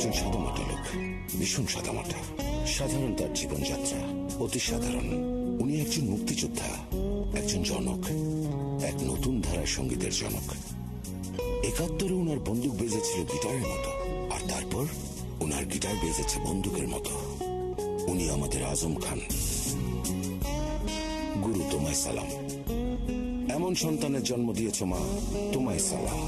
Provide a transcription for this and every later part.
একজন সাদামাটা লোক, ভীষণ সাদামাটা। সাধারণ তার জীবনযাত্রা, অতি সাধারণ। উনি একজন মুক্তিযোদ্ধা, একজন জনক, এক নতুন ধারার সঙ্গীতের জনক। ৭১-এ ওনার বন্দুক বেজেছিল গিটারের মতো, আর তারপর ওনার গিটার বেজেছে বন্দুকের মতো। উনি আমাদের আজম খান। গুরু, তোমায় সালাম। এমন সন্তানের জন্ম দিয়েছ মা, তোমায় সালাম।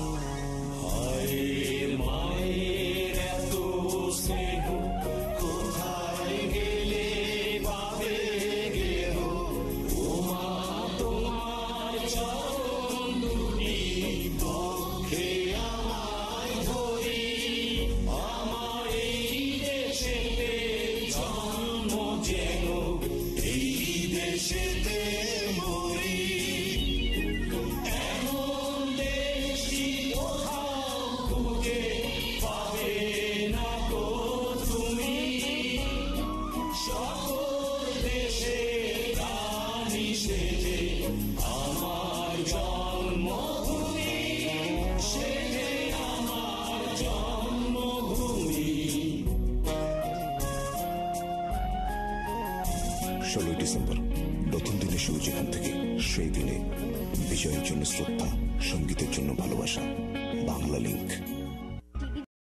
ডিসেম্বর, প্রথম দিনে শুরু যেখান থেকে, সেই দিনে বিজয়ের জন্য শ্রদ্ধা, সঙ্গীতের জন্য ভালোবাসা। বাংলা লিংক।